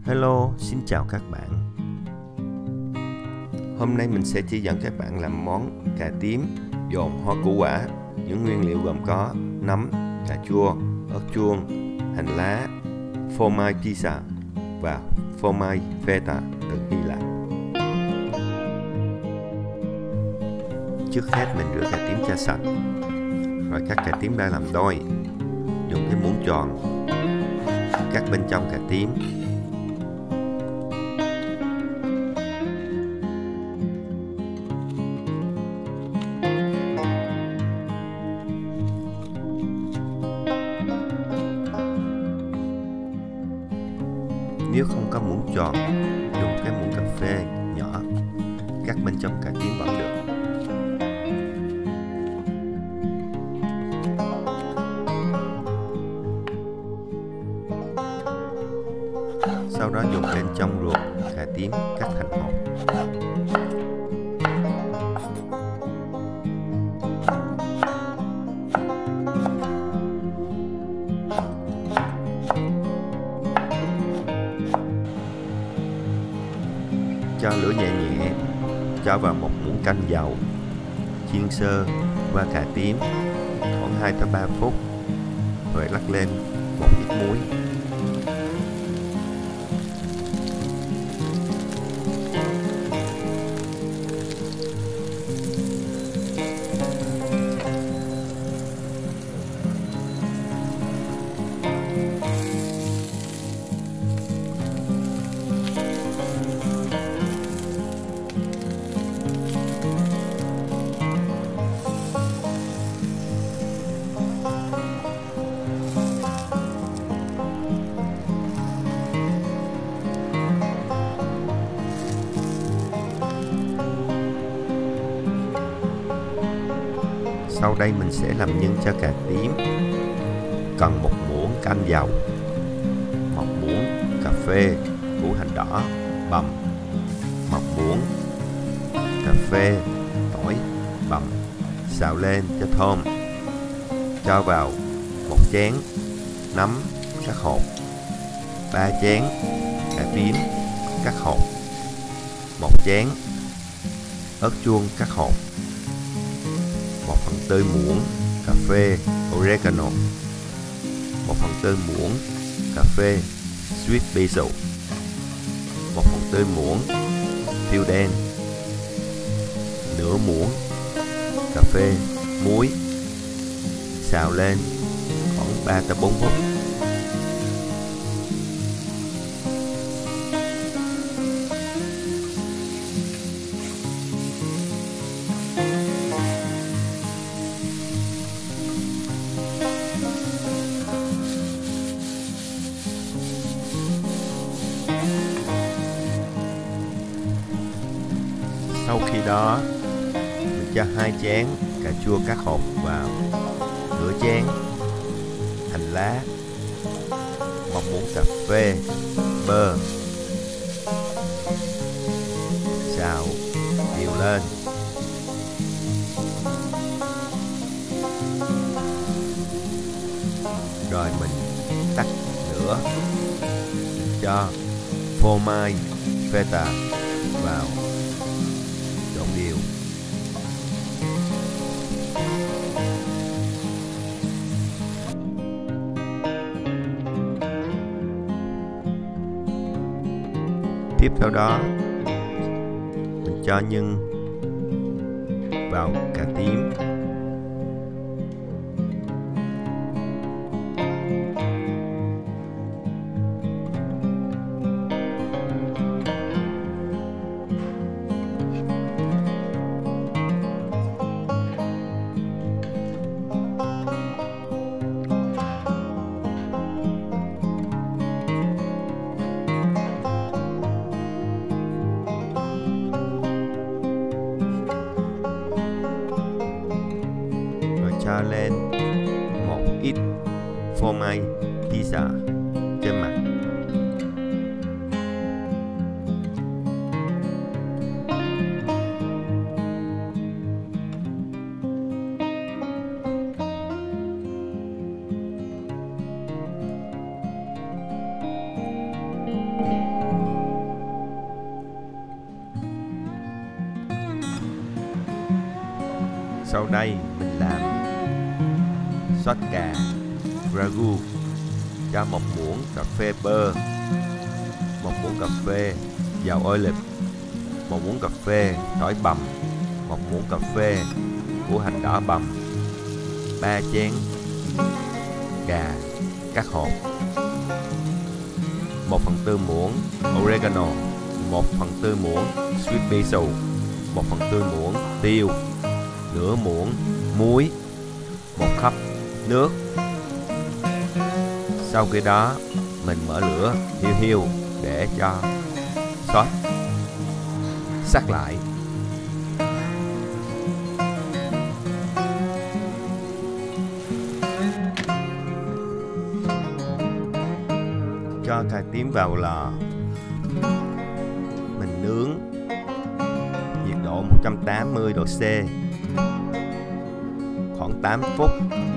Hello, xin chào các bạn. Hôm nay mình sẽ chỉ dẫn các bạn làm món cà tím dồn hoa củ quả. Những nguyên liệu gồm có nấm, cà chua, ớt chuông, hành lá, phô mai pizza và phô mai feta từ Hy Lạp. Trước hết mình rửa cà tím cho sạch, rồi cắt cà tím ra làm đôi. Dùng cái muỗng tròn cắt bên trong cà tím. Nếu không có muỗng tròn, dùng cái muỗng cà phê nhỏ cắt bên trong cà tím vẫn được. Sau đó dùng bên trong ruột cà tím cắt thành hộp. Cho lửa nhẹ nhẹ, cho vào một muỗng canh dầu, chiên sơ qua cà tím khoảng 2 tới 3 phút, rồi rắc lên một ít muối. Sau đây mình sẽ làm nhân cho cà tím. Cần một muỗng canh dầu, một muỗng cà phê củ hành đỏ bằm, một muỗng cà phê tỏi bằm, xào lên cho thơm. Cho vào một chén nấm cắt hột, 3 chén cà tím cắt hột, một chén ớt chuông cắt hột, 1/4 muỗng cà phê oregano, 1/4 muỗng cà phê sweet basil, 1/4 muỗng tiêu đen, nửa muỗng cà phê muối. Xào lên khoảng 3 tới 4 phút. Sau khi đó, mình cho 2 chén cà chua cắt hột vào, nửa chén hành lá, 1 muỗng cà phê bơ, xào đều lên. Rồi mình tắt lửa, cho phô mai feta vào, trộn đều. Tiếp theo đó, mình cho nhân vào cà tím. Cho lên một ít phô mai pizza trên mặt. Sau đây mình làm sốt cà ragu cho một muỗng cà phê bơ, một muỗng cà phê dầu olive, một muỗng cà phê tỏi bằm, một muỗng cà phê củ hành đỏ bằm, 3 chén gà cắt hột, 1/4 muỗng oregano, 1/4 muỗng sweet basil, 1/4 muỗng tiêu, nửa muỗng muối, 1 cup nước. Sau khi đó mình mở lửa hiu hiu để cho sốt sắc lại. Cho cà tím vào lò, mình nướng nhiệt độ 180 độ C khoảng 8 phút.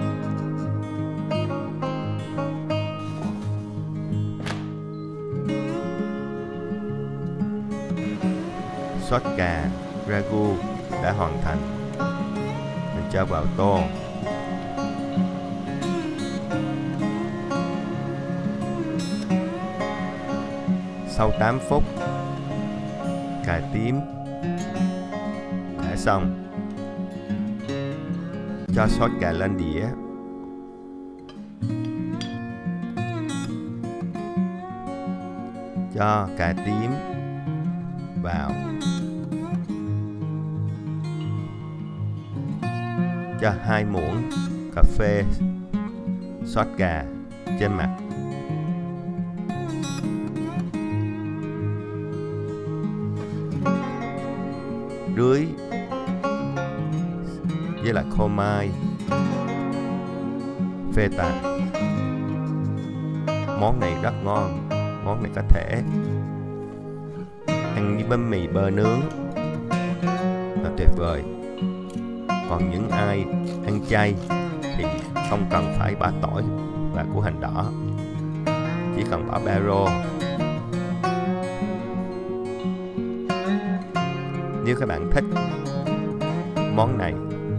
Sốt cà ragu đã hoàn thành, mình cho vào tô. Sau 8 phút, cà tím đã xong. Cho sốt cà lên đĩa. Cho cà tím vào. Cho 2 muỗng cà phê sốt cà trên mặt. Rưới với lại khô mai, feta. Món này rất ngon. Món này có thể ăn với bánh mì bơ nướng là tuyệt vời. Còn những ai ăn chay thì không cần phải bỏ tỏi và củ hành đỏ, chỉ cần bỏ baro. Nếu các bạn thích món này,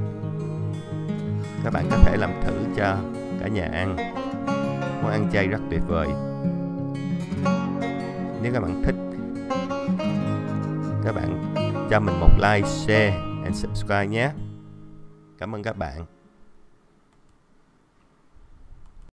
các bạn có thể làm thử cho cả nhà ăn. Món ăn chay rất tuyệt vời. Nếu các bạn thích, các bạn cho mình một like, share and subscribe nhé. Cảm ơn các bạn.